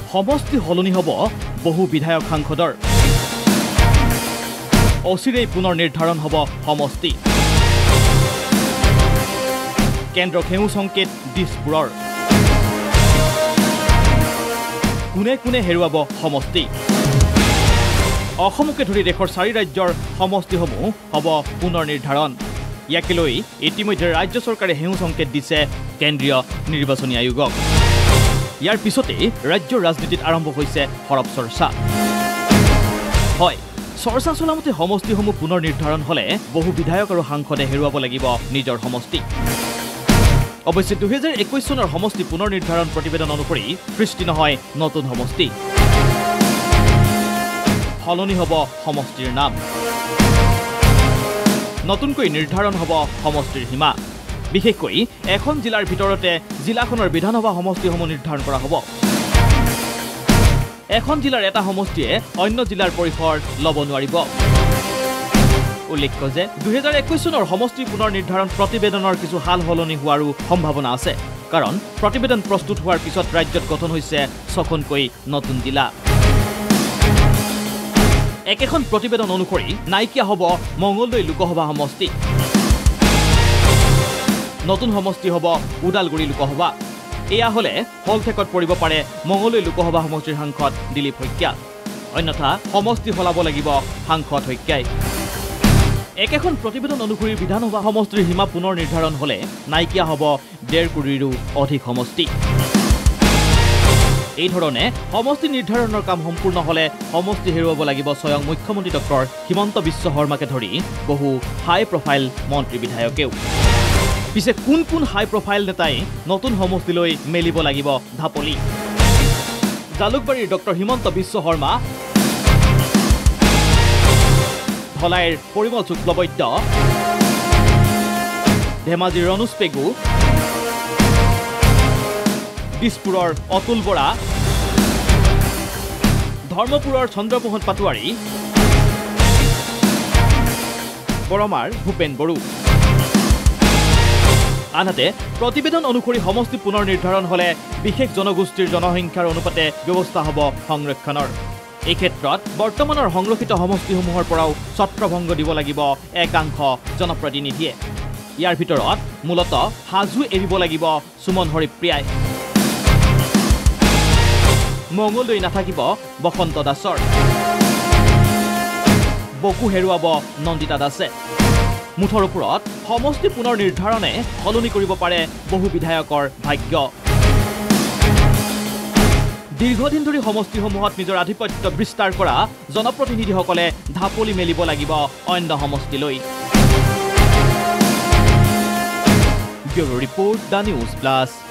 সমষ্টি হলনি হ'ব বহু বিধায়ক সাংসদৰ অচিৰেই পুনৰ নিৰ্ধাৰণ হ'ব সমষ্টি কেন্দ্ৰ খেউ সংকেত দিছপুৰৰ কোনে কোনে হেৰুৱাব সমষ্টি অসমকে ধৰি দেশৰ 4 ৰাজ্যৰ সমষ্টিসমূহ হ'ব পুনৰ নিৰ্ধাৰণ ইয়াকে লৈ ইতিমধ্যে ৰাজ্য চৰকাৰে হেউ সংকেত দিছে কেন্দ্ৰীয় নিৰ্বাচনী আয়োগক ইয়াৰ পিছতে ৰাজ্যৰ ৰাজনীতিত আৰম্ভ হৈছে সৰব চৰ্চা হয় চৰ্চা চলামতে সমষ্টিসমূহ পুনৰ নিৰ্ধাৰণ হলে বহু বিধায়ক আৰু সাংসদে হেৰুৱাব লাগিব নিজৰ সমষ্টি অৱশ্যে 2021 চনৰ সমষ্টি পুনৰ নিৰ্ধাৰণ প্ৰতিবেদন অনুসৰি সৃষ্টি নহয় নতুন সমষ্টি হলনি হ'ব সমষ্টিৰ নাম নতুনকৈ নিৰ্ধাৰণ হ'ব সমষ্টিৰ সীমা বিশেষকৈ এখন জিলাৰ ভিতৰতে জিলাখনৰ বিধানসভা সমষ্টিসমূহ নিৰ্ধাৰণ কৰা হ'ব এখন জিলাৰ এটা সমষ্টিয়ে অন্য জিলাৰ পৰিসৰ ল'ব নোৱাৰিব উল্লেখ্য যে 2021 চনৰ সমষ্টি পুনৰ নিৰ্ধাৰণ প্ৰতিবেদনৰ কিছু হাল হলনি হোৱাৰো সম্ভাৱনা আছে কাৰণ প্ৰতিবেদন প্ৰস্তুত হোৱাৰ পিছত ৰাজ্যত গঠন হৈছে 6খনকৈ নতুন জিলা একেখন প্ৰতিবেদন অনুসৰি নাইকিয়া হ'ব মঙ্গলদৈ লোকসভা সমষ্টি নতুন সমষ্টি হ'ব উদালগুৰি লোকসভা এয়া হলে হলঠেকত পৰিব পাৰে মঙ্গলদৈ লোকসভা সমষ্টিৰ সাংসদ দিলীপ শইকীয়া অন্যথা সমষ্টি হলাব লাগিব সাংসদ শইকীয়াই একেখন প্ৰতিবেদন অনুসৰি বিধানসভা সমষ্টিৰ সীমা পুনৰ নিৰ্ধাৰণ হলে নাইকিয়া হ'ব 1.5 কোটিৰো অধিক সমষ্টি এই ধৰণে সমষ্টি নিৰ্ধাৰণৰ কাম সম্পূৰ্ণ হলে সমষ্টি হেৰুৱাব লাগিব স্বয়ং মুখ্যমন্ত্ৰী ডক্টৰ হিমন্ত বিশ্ব শৰ্মাকে ধৰি বহু হাই প্ৰফাইল মন্ত্ৰী বিধায়কেও পিছে কোন কোন হাই প্ৰফাইল নেতাই নতুন সমষ্টিলৈ মেলিব লাগিব ধাপলি জালুকবাৰীৰ ডক্টৰ হিমন্ত বিশ্ব শৰ্মা ধলাইৰ পৰিমল শুক্লবৈদ্য ধেমাজিৰ ৰণুজ পেগু দিছপুৰৰ অতুল বৰা ধৰ্মপুৰৰ চন্দ্ৰমোহন পাটোৱাৰী বৰমাৰ ভূপেন বড়ো আনহাতে প্ৰতিবেদন অনুসৰি সমষ্টি পুনৰ নিৰ্ধাৰণ হলে বিশেষ জনগোষ্ঠীৰ জনসংখ্যাৰ অনুপাতে ব্যৱস্থা হ'ব সংৰক্ষণৰ এই ক্ষেত্ৰত বৰ্তমানৰ সংৰক্ষিত সমষ্টিসমূহৰ পৰাও ছত্ৰভংগ দিব লাগিব একাংশ জনপ্ৰতিনিধিয়ে ইয়াৰ ভিতৰত মূলতঃ হাজু এৰিব লাগিব সুমন হৰিপ্ৰিয়াই মঙ্গলদৈ নাথাকিব বসন্ত দাসৰ বকু হেৰুৱাব নন্দিতা দাসে মুঠৰ ওপৰত সমষ্টি পুনৰ নিৰ্ধাৰণে সলনি কৰিব পাৰে বহু বিধায়কৰ ভাগ্য দীৰ্ঘদিন ধৰি সমষ্টিসমূহত নিজৰ আধিপত্য বিস্তাৰ কৰা জনপ্ৰতিনিধিসকলে ধাপলি মেলিব লাগিব অন্য সমষ্টিলৈ bureau report the news plus